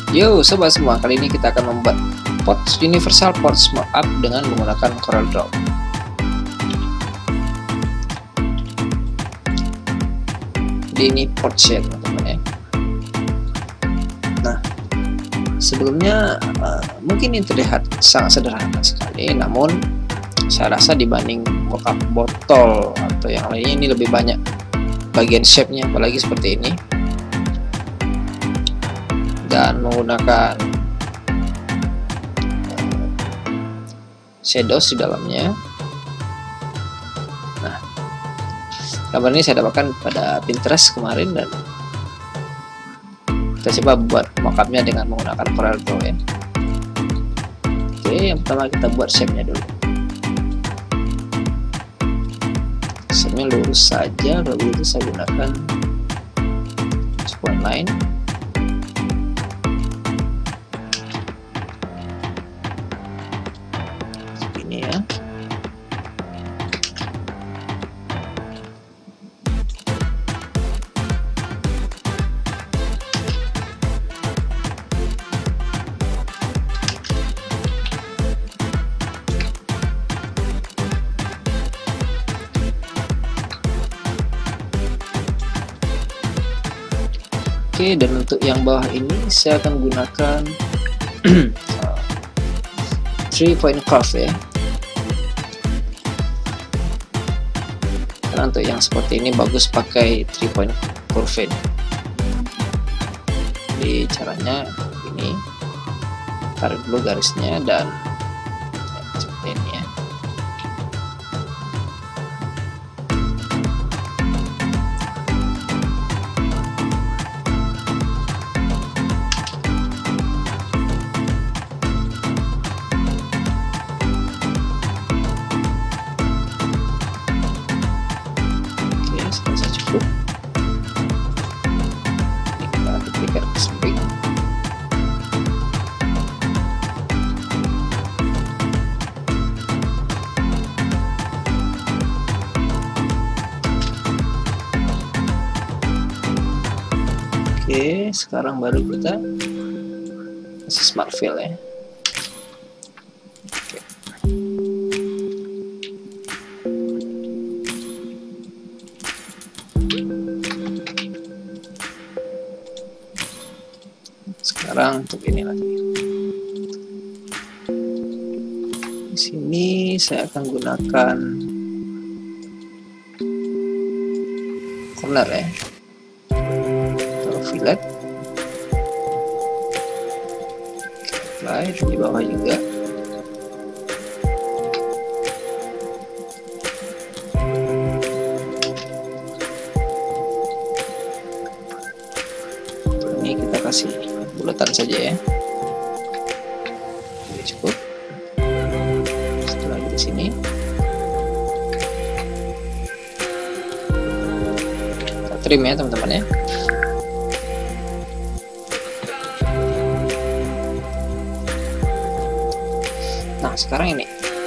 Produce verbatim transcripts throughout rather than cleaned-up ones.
Yo sobat semua, kali ini kita akan membuat pot universal ports mockup dengan menggunakan CorelDRAW. Jadi ini port ya teman-teman ya. Nah, sebelumnya uh, mungkin ini terlihat sangat sederhana sekali, namun saya rasa dibanding mockup botol atau yang lainnya ini lebih banyak bagian shape-nya, apalagi seperti ini, dan menggunakan shadows di dalamnya. Nah, gambar ini saya dapatkan pada Pinterest kemarin dan kita coba buat mockupnya dengan menggunakan CorelDRAW ya. Oke, yang pertama kita buat shape-nya dulu. Shape-nya lurus saja, lalu itu saya gunakan point line. Ini ya. Oke, dan untuk yang bawah ini saya akan gunakan three point curve ya. Karena untuk yang seperti ini bagus pakai three point curve. Jadi caranya ini, tarik dulu garisnya dan ya, seperti ini ya. Cukup. Ini kita diberikan samping. Oke, sekarang baru kita kasih smart fill ya. Sekarang untuk ini lagi. Di sini saya akan gunakan corner ya, atau fillet. Apply di bawah juga. Ini kita kasih bulatan saja ya. Oke, cukup. Satu lagi di sini. Kita trim ya teman-teman ya. Nah, sekarang ini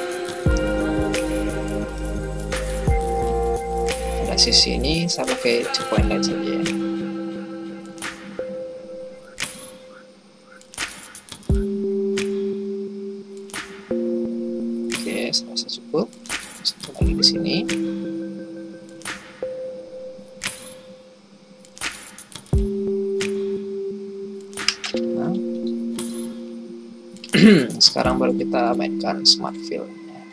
pada sisi ini saya pakai two point light saja ya. Saya rasa cukup. Satu lagi di sini. Nah. Sekarang baru kita mainkan smart fill.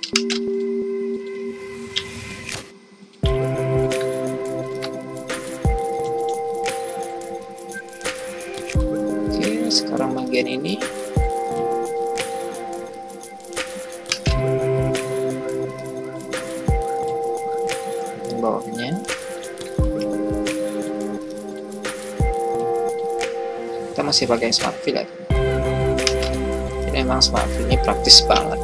Oke, sekarang bagian ini bawahnya kita masih pakai smart fill ya. Jadi memang smart fill ini praktis banget.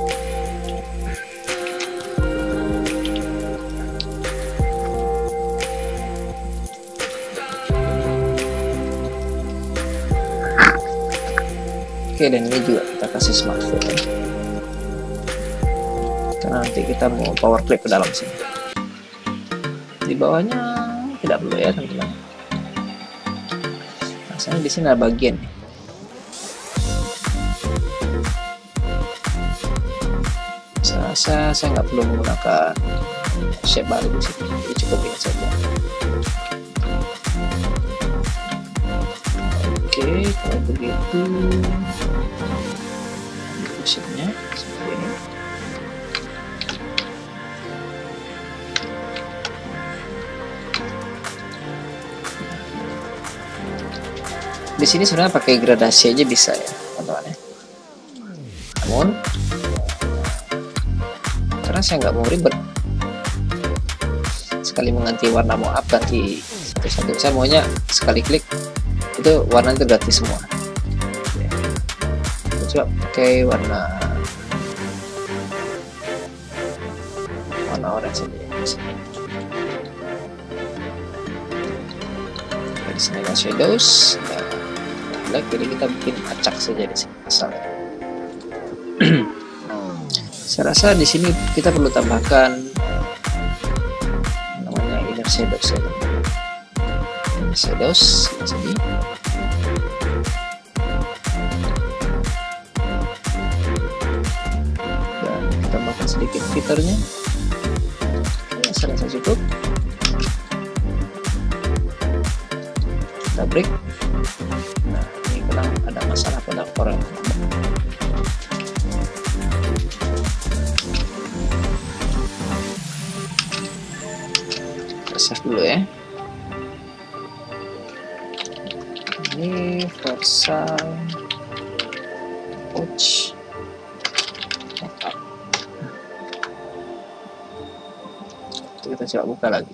Oke, dan ini juga kita kasih smart fill ya. Karena nanti kita mau power clip ke dalam sini. Di bawahnya tidak perlu ya teman-teman. Nah, saya di sini ada bagian nih. Saya rasa saya nggak perlu menggunakan shape baru di sini, jadi cukup ini saja. Oke, kalau begitu shape-nya seperti ini. Di sini sebenarnya pakai gradasi aja bisa ya teman-teman ya. Namun karena saya nggak mau ribet sekali mengganti warna, mau up ganti satu-satu, saya maunya sekali klik itu warna itu ganti semua ya. Kita coba pakai warna warna orange saja ya. Di sini ada shadows ya, black, jadi kita bikin acak saja di sini asalnya. Saya rasa di sini kita perlu tambahkan namanya inner shadows ya. Inner shadows di sini. Dan kita tambahkan sedikit filternya. Ya, saya rasa cukup. Kita break. Nah, ini kadang ada masalah pada Corel. Save dulu ya. Ini Versa Pouch. Kita coba buka lagi.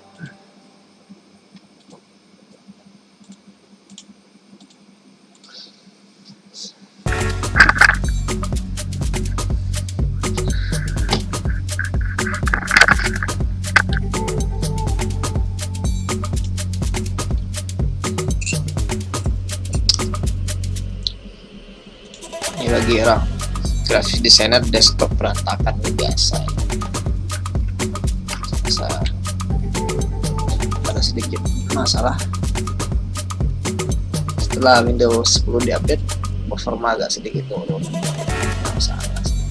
Bagi orang graphic designer desktop berantakan biasa, saya ada sedikit masalah setelah Windows sepuluh diupdate, performa agak sedikit turun, masalah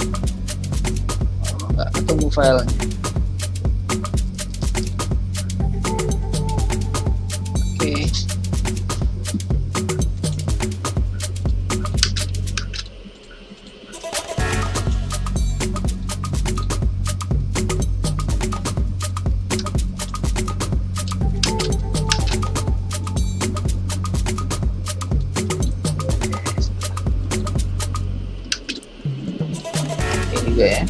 nggak ketemu filenya. Oke, ya.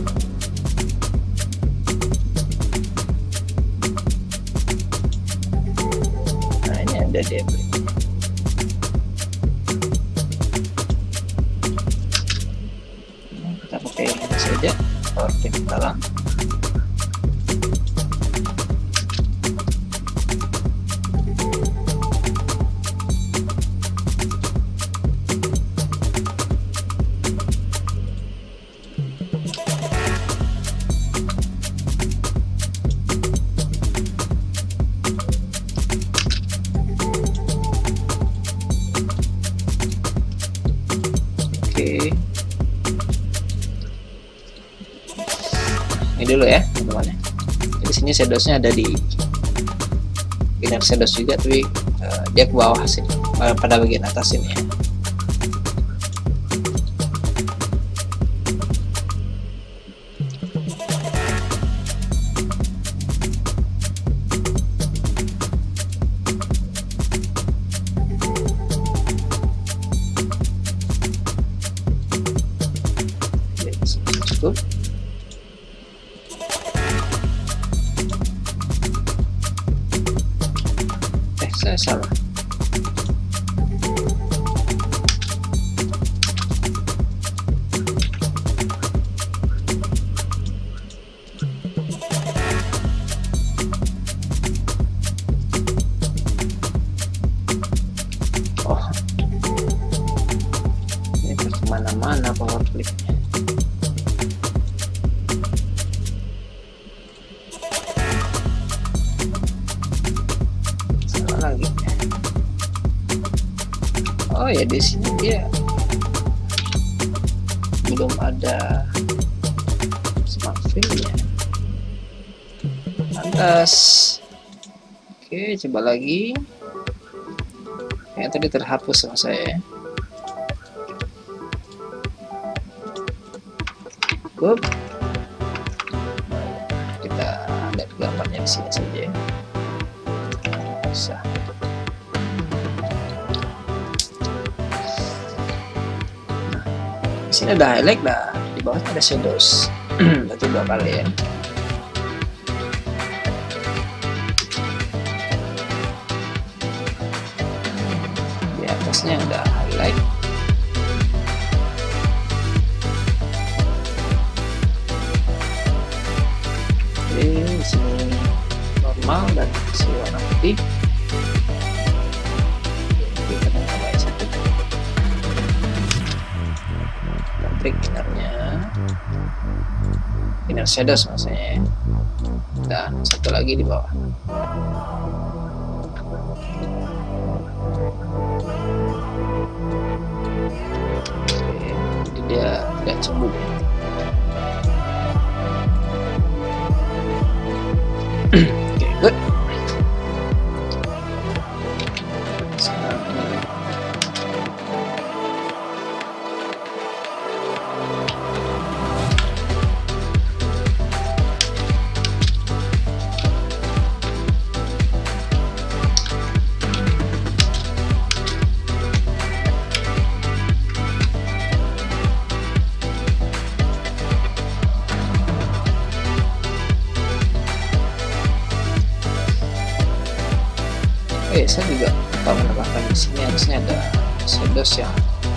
Nah, ini ada dia. Nah, kita pakai ini saja, power tip dalam. Ini dulu ya teman-teman. Di sini shadowsnya ada di inner shadows juga, tapi uh, dia ke bawah sini, pada bagian atas ini ya. Cukup. Eh, saya salah. Oh, ini kemana-mana power clipnya. Lagi. Oh ya, di sini dia belum ada smart frame-nya. Atas. Oke, coba lagi. Yang tadi terhapus sama saya. Cukup. Kita lihat gambarnya di sini saja. Bisa. Nah, di sini ada highlight, dah di bawah ada shadows. Berarti dua kali ya. Di atasnya ada highlight. Oke, di sini normal dan isi warna putih. Kita tambah satu. Dan trik innernya, inner shadows maksudnya. Dan satu lagi di bawah. Oke, jadi dia tidak cembung. Oke, good. Sekarang ini Oke, saya juga lupa menambahkan di sini, harusnya ada shadows yang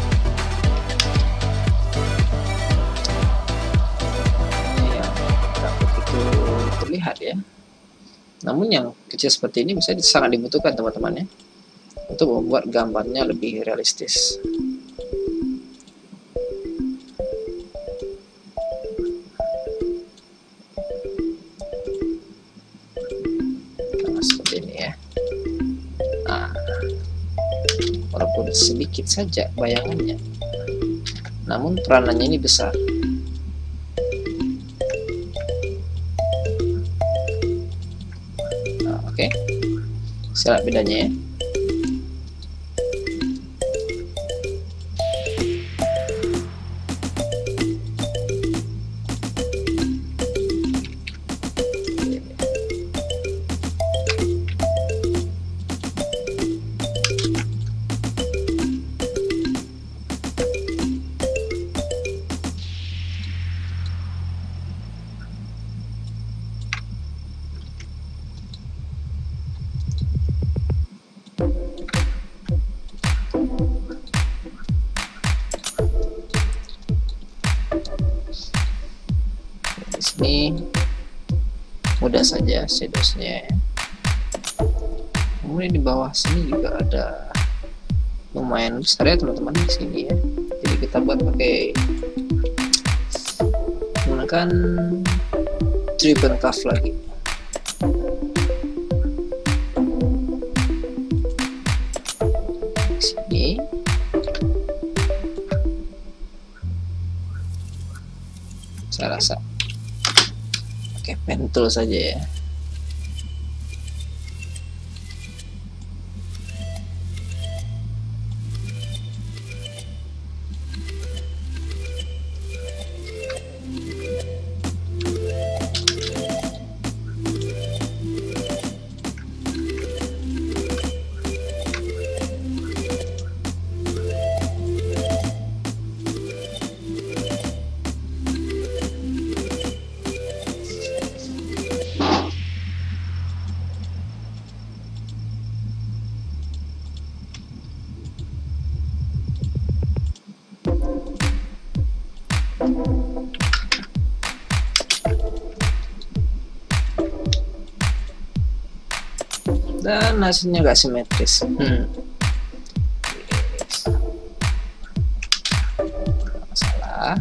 ini yang tidak begitu terlihat ya. Namun yang kecil seperti ini bisa sangat dibutuhkan teman-teman ya, untuk membuat gambarnya lebih realistis. Nah, seperti ini ya. Walaupun sedikit saja bayangannya, namun peranannya ini besar. Nah, oke, okay. Saya lihat bedanya ya. Ini mudah saja shadowsnya ya. Kemudian di bawah sini juga ada lumayan besar ya teman-teman di sini ya. Jadi kita buat pakai menggunakan driven curve lagi. Di sini saya rasa pakai pen tool saja ya. Dan hasilnya gak simetris. hmm. Masalah.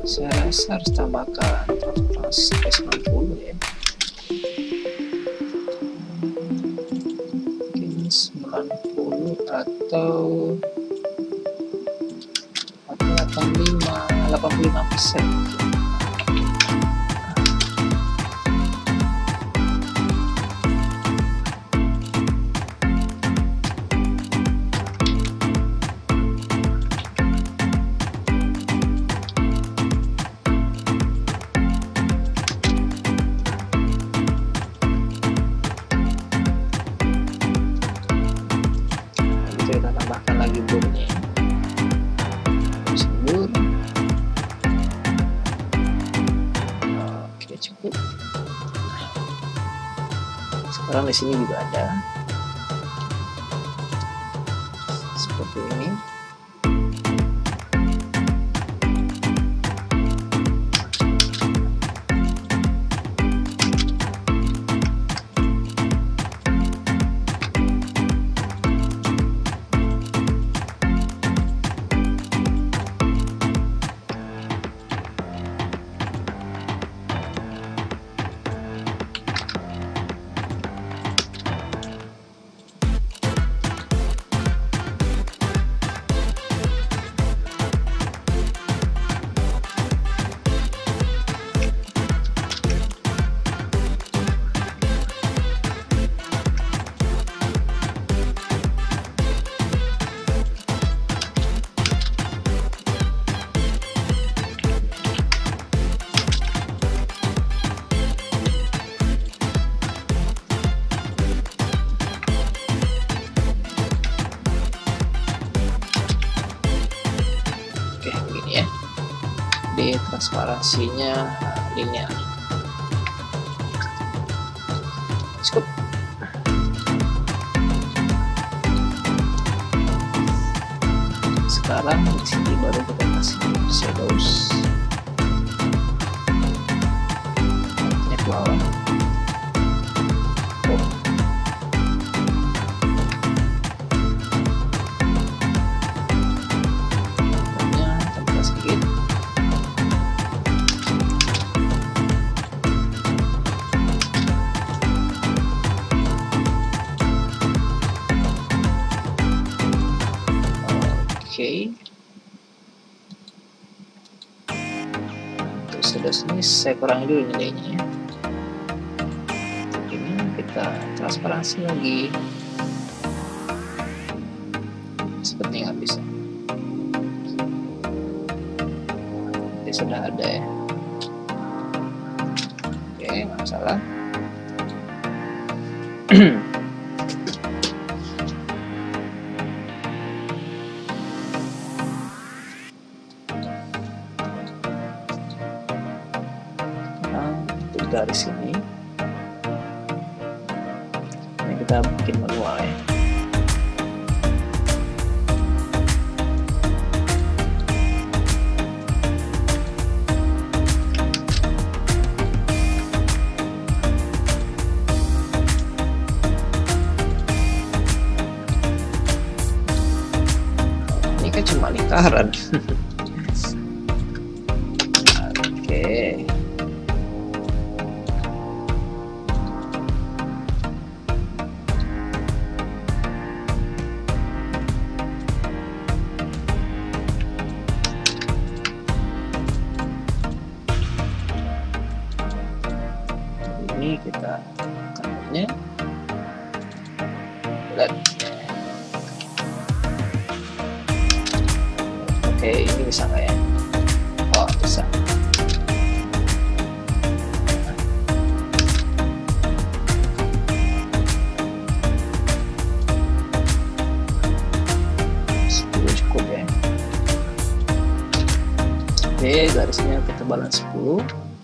saya rasa harus tambahkan transparansi sampai sembilan puluh ya, mungkin sembilan puluh atau atau delapan puluh lima delapan puluh lima persen. Kita tambahkan lagi burnya, bur. Oke, cukup. Sekarang di sini juga ada seperti ini. Oke, begini ya. Di transparansinya linear. Cukup. Sekarang di sini baru kita kasih shadows. Ini ke bawah. Oh. Sedikit. Oke. Terus sudah sini saya kurangi dulu nilainya ya. Ini kita transparansi lagi. Seperti nggak bisa. Sudah ada ya. Oke, nggak masalah. Nah, untuk garis ini ini kita bikin manual ya. Cuma lingkaran. Oke. Ini kita kantornya. Lihat. Oke, ini bisa nggak ya? Oh, bisa. sepuluh cukup ya. Oke, garisnya ketebalan sepuluh.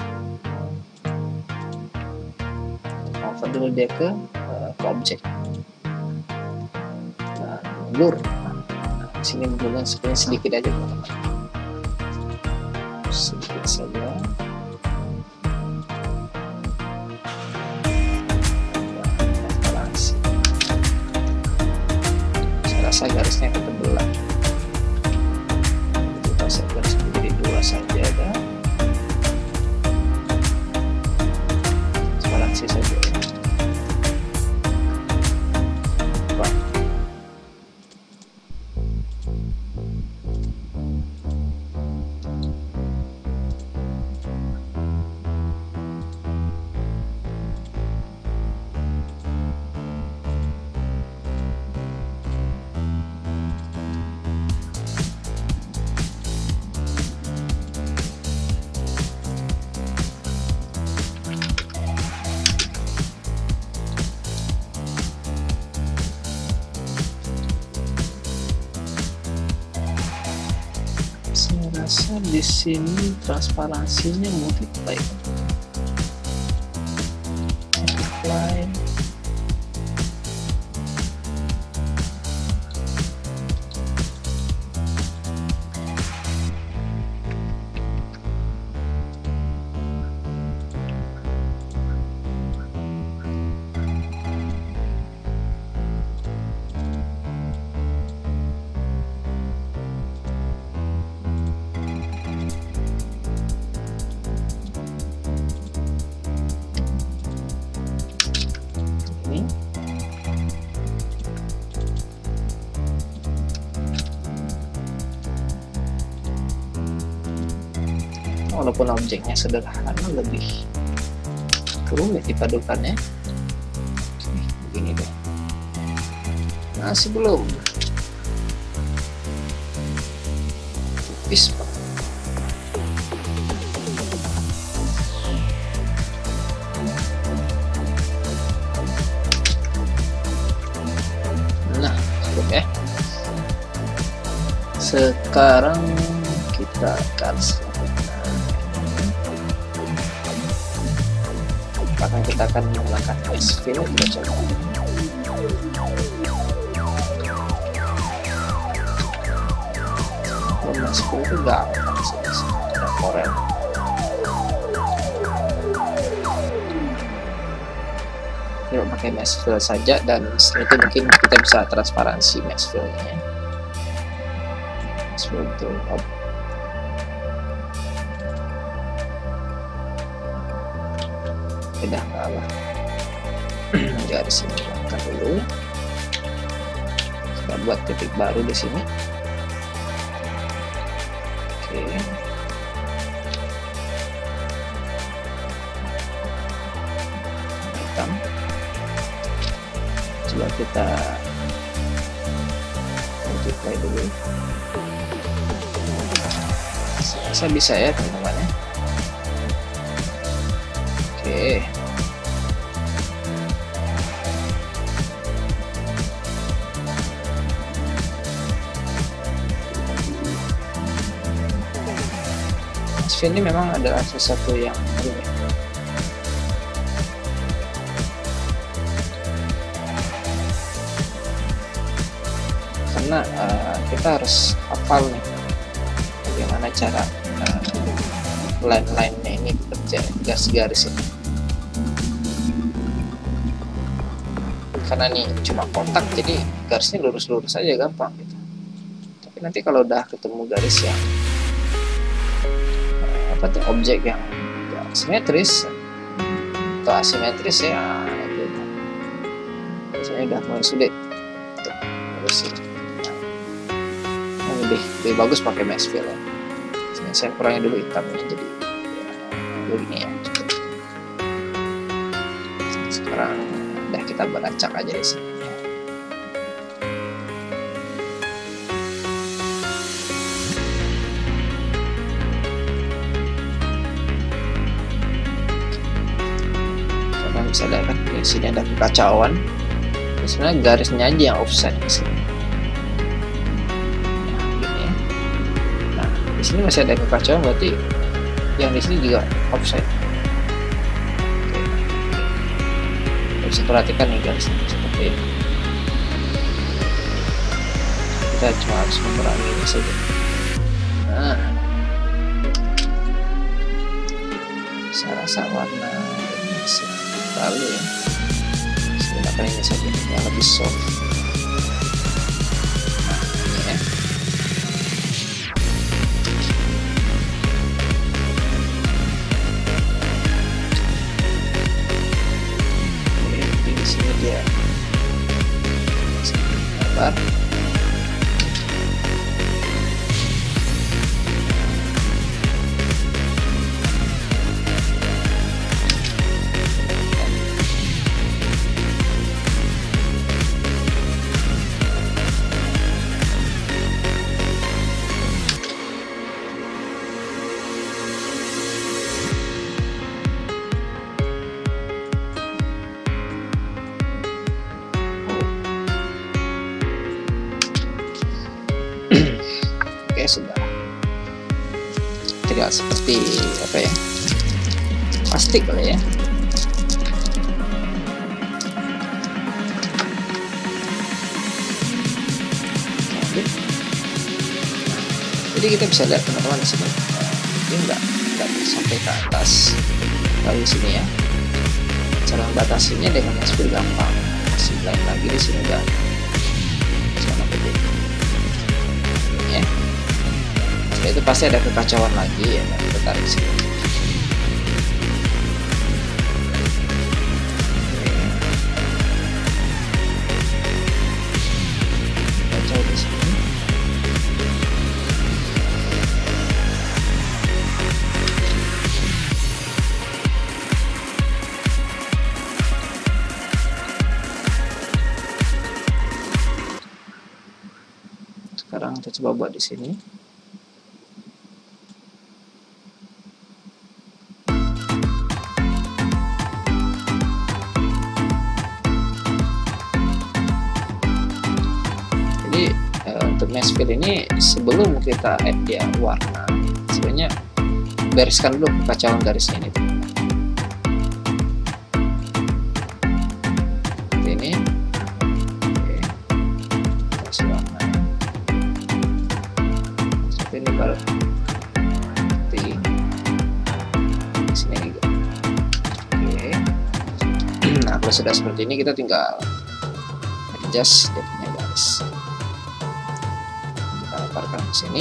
Convert dulu dia ke, uh, ke objek. Nah, blur. Sini menggunakan sebenarnya sedikit aja teman-teman, sedikit saja. Transparansi. Saya rasa garisnya ketebalan. Kita saya garis menjadi dua saja. Ada. rasa di sini transparansinya multiply multiply walaupun objeknya sederhana lebih rumit dipadukannya. Oke, begini deh. Masih belum tipis Pak. Nah cukup ya. Sekarang kita akan apakah kita akan menggunakan mesh fill. Kita coba. Mesh fill itu gampang sih, ada Corel. Kita pakai mesh fill saja, dan setelah itu mungkin kita bisa transparansi mesh fill-nya. Mesh fill itu tidak kalah garis ini angkat dulu, kita buat titik baru di sini. Oke, hitam, coba kita multiply dulu. Saya bisa ya teman-teman ya. Oke, ini memang adalah sesuatu yang rumit. Karena uh, kita harus hafal nih bagaimana cara uh, line-line-nya ini bekerja, garis-garis ini. Karena ini cuma kotak, jadi garisnya lurus-lurus aja gampang gitu. Tapi nanti kalau udah ketemu garis yang apa tuh, objek yang ya, simetris atau asimetris ya, itu biasanya udah mulai sulit untuk ngurusin. Nah, lebih lebih bagus pakai mesh fill ya. Saya kurangin dulu hitamnya, jadi ya, begini ya. Sekarang udah kita beracak aja di sini. Bisa lihat kan di sini ada kekacauan. Sebenarnya garisnya aja yang offset di sini. Nah, gini ya. Nah, di sini masih ada kekacauan, berarti yang di sini juga offset. Oke. Kita bisa perhatikan nih garisnya seperti ini. Kita cuma harus mengurangi ini saja. Nah, saya rasa warna ini bisa lalu ya, gunakan ini saja yang lebih soft. Nah, ini ya. Oke, di sini dia lebar. Sudah. material seperti apa ya, plastik kali ya. Jadi kita bisa lihat teman-teman di sini, ini enggak enggak sampai ke atas dari sini ya. Cara membatasinya dengan speed gampang. Masih lain lagi di sini udah sama gede. Ya. Setelah itu pasti ada kekacauan lagi ya, nah, kita tarik sini. Kacau di sini. Sekarang kita coba buat di sini. Jadi uh, untuk mesh fill ini sebelum kita add dia warna, sebenarnya bereskan dulu kekacauan garisnya ini. Seperti ini. Oke. Kasih warna. Ini baru di sini juga. Oke. Nah, kalau sudah seperti ini kita tinggal adjust dia punya garis. Kita leparkan ke sini.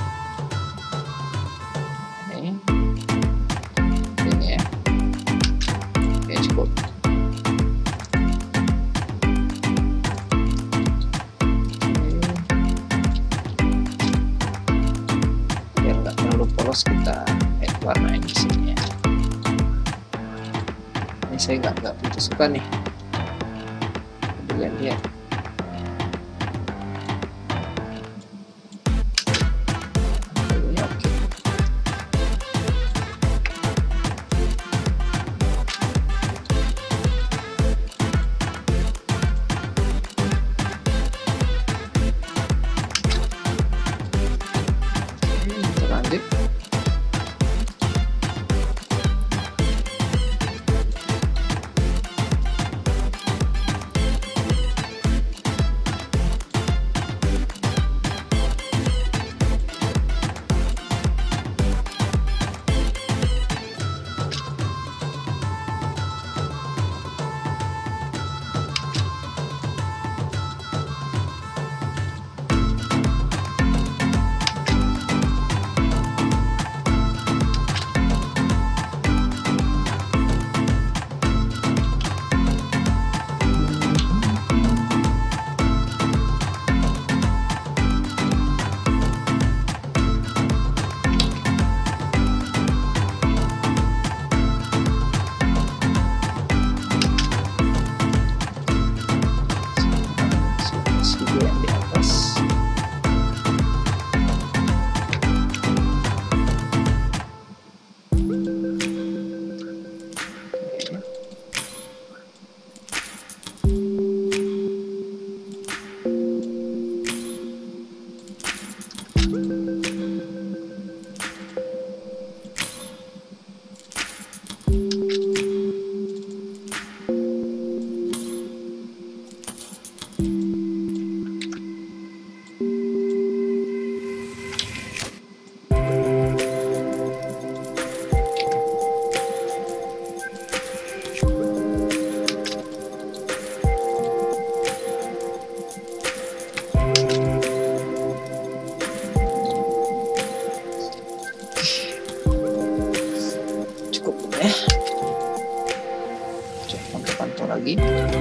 Ini, ini ya. Oke, cukup. Polos kita add warna di sini ya. Ini saya nggak nggak begitu suka nih. Lihat lihat. Ini oke. Kita lanjut. lagi.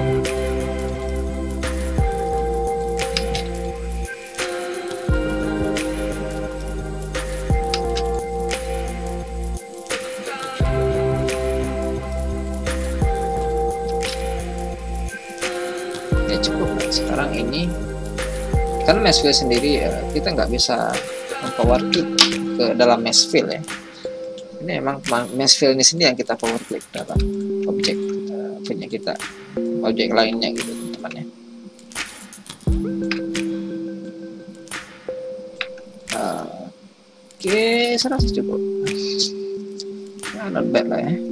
Ya cukup. Sekarang ini kan mesh fill sendiri ya, kita nggak bisa power click ke dalam mesh fill ya. Ini emang mesh fill ini sendiri yang kita power click dalam objek uh, punya kita, objek lainnya gitu teman-teman ya. Uh, Oke, saya rasa cukup. Nah, not bad lah ya.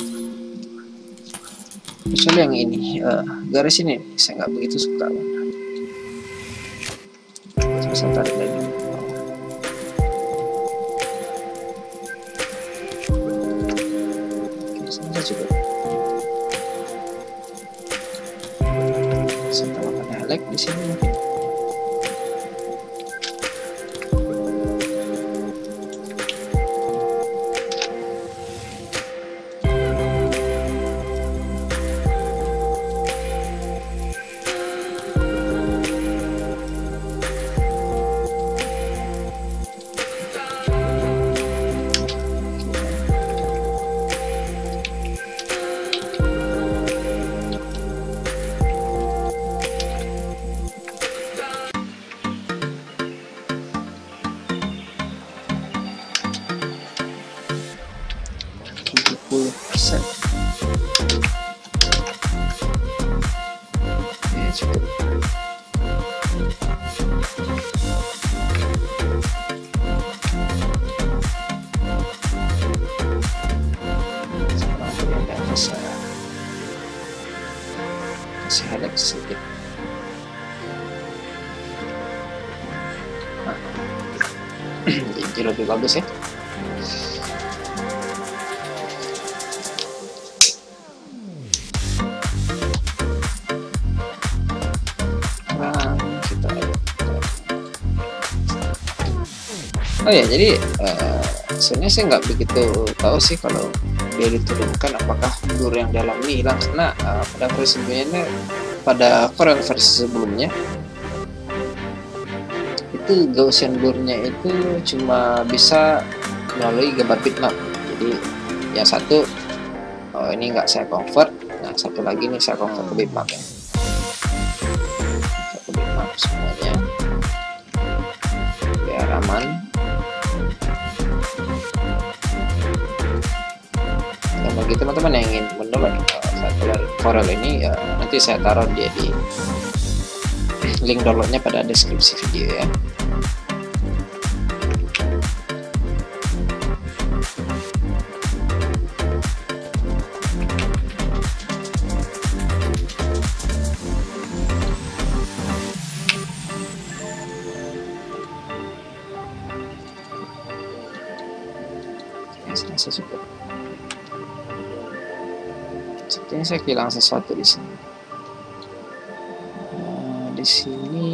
Kecuali yang ini, uh, garis ini saya nggak begitu suka. Saya tarik lagi. Oke, saya rasa cukup. Saya tambahkan highlight di sini mungkin. tujuh puluh persen. Oke, cukup. Sekarang aku yang atas saya kasih highlight sedikit. Nah, jadi lebih bagus ya. Oh ya, jadi uh, sebenarnya saya nggak begitu tahu sih kalau dia diturunkan apakah blur yang dalam ini hilang, karena uh, pada versi sebelumnya, pada Corel versi sebelumnya itu Gaussian blurnya itu cuma bisa melalui gambar bitmap. Jadi yang satu oh, ini nggak saya convert, nah satu lagi nih saya convert ke bitmap ya. Satu bitmap semuanya biar aman. Bagi teman-teman yang ingin mendownload uh, Corel ini ya, nanti saya taruh dia di link downloadnya pada deskripsi video ya. Saya rasa cukup. Sepertinya saya kehilangan sesuatu di sini. Nah, di sini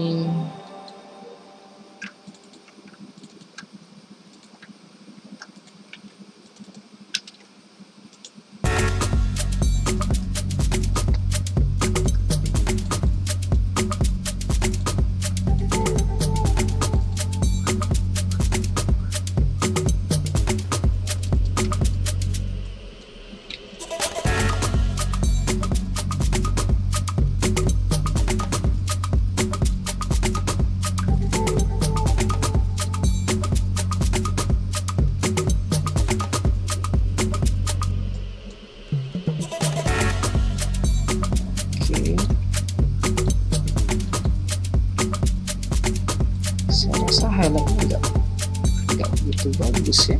highlightnya nggak nggak begitu bagus ya.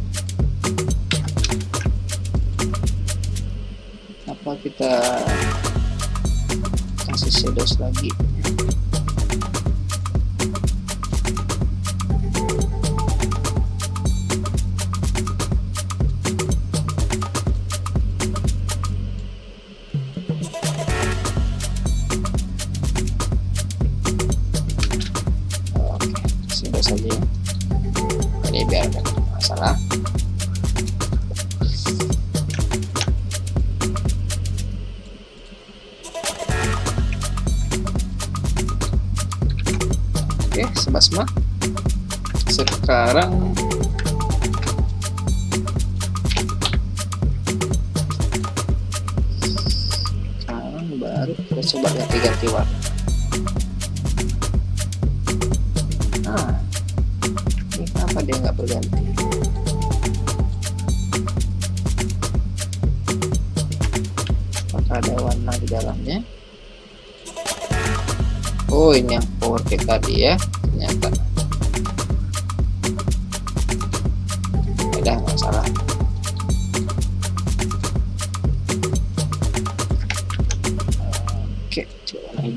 Apa kita kasih shadows lagi? Saja ya. Ini biar enggak masalah. Oke, sebasma. Sekarang sekarang baru kita coba ganti-ganti warna. Nah, kenapa dia nggak berganti? Apakah ada warna di dalamnya? Oh, ini yang power pack tadi ya, ternyata.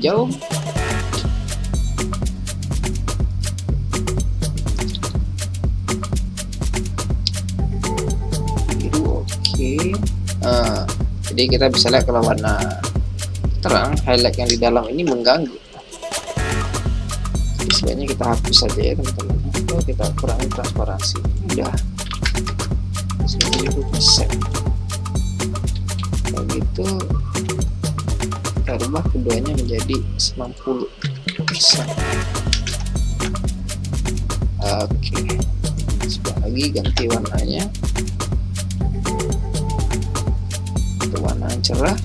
hijau. Biru, oke. Nah, jadi kita bisa lihat kalau warna terang, highlight yang di dalam ini mengganggu. Jadi sebaiknya kita hapus saja ya teman-teman, atau kita kurangi transparansi. Udah sembilan puluh persen. Kalau gitu kita rubah keduanya menjadi sembilan puluh persen. Oke, sekarang lagi ganti warnanya untuk warna yang cerah.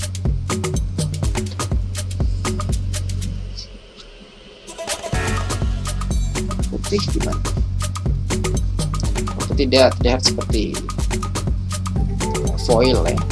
Putih gimana? Putih dia terlihat seperti foil ya.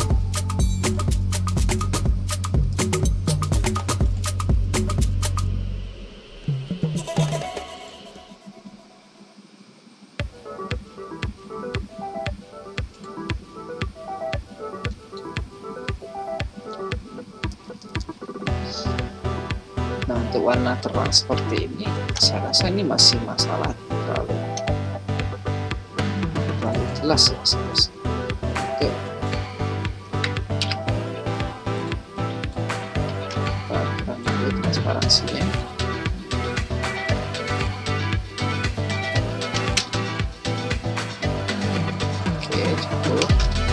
Nah, untuk warna terang seperti ini, saya rasa ini masih masalah terlalu terlalu jelas ya. Oke, kita kurangin dulu transparansinya. Oke, cukup.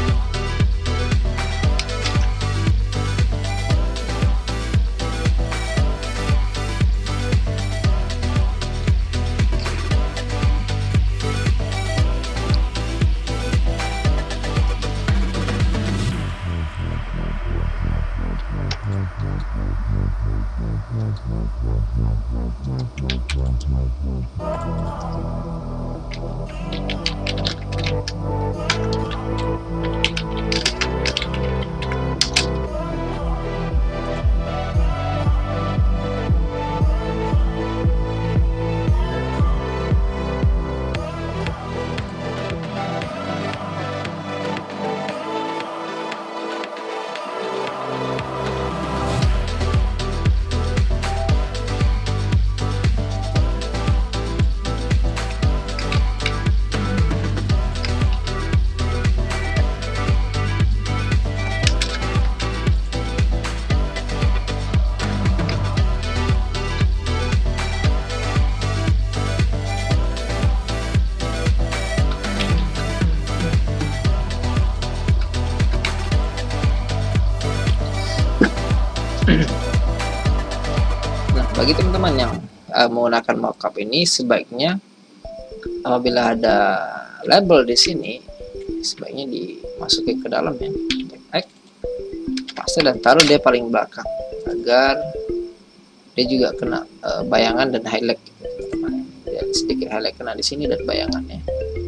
Nah, bagi teman-teman yang uh, menggunakan mockup ini, sebaiknya apabila ada label di sini, sebaiknya dimasukin ke dalam ya. Baik, paste dan taruh dia paling belakang agar dia juga kena uh, bayangan dan highlight gitu, teman-teman. Ya, sedikit highlight kena di sini dan bayangannya.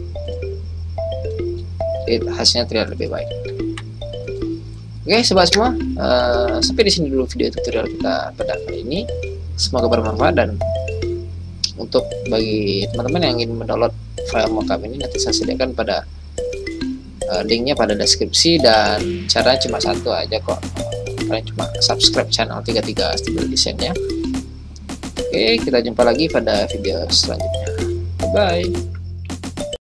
Jadi hasilnya terlihat lebih baik. Oke, sobat semua, uh, sampai di sini dulu video tutorial kita pada kali ini. Semoga bermanfaat, dan untuk bagi teman-teman yang ingin mendownload file mockup ini, nanti saya sediakan pada uh, linknya pada deskripsi, dan caranya cuma satu aja kok. Kalian cuma subscribe channel tiga puluh tiga Studio Design ya. Oke, kita jumpa lagi pada video selanjutnya. Bye bye.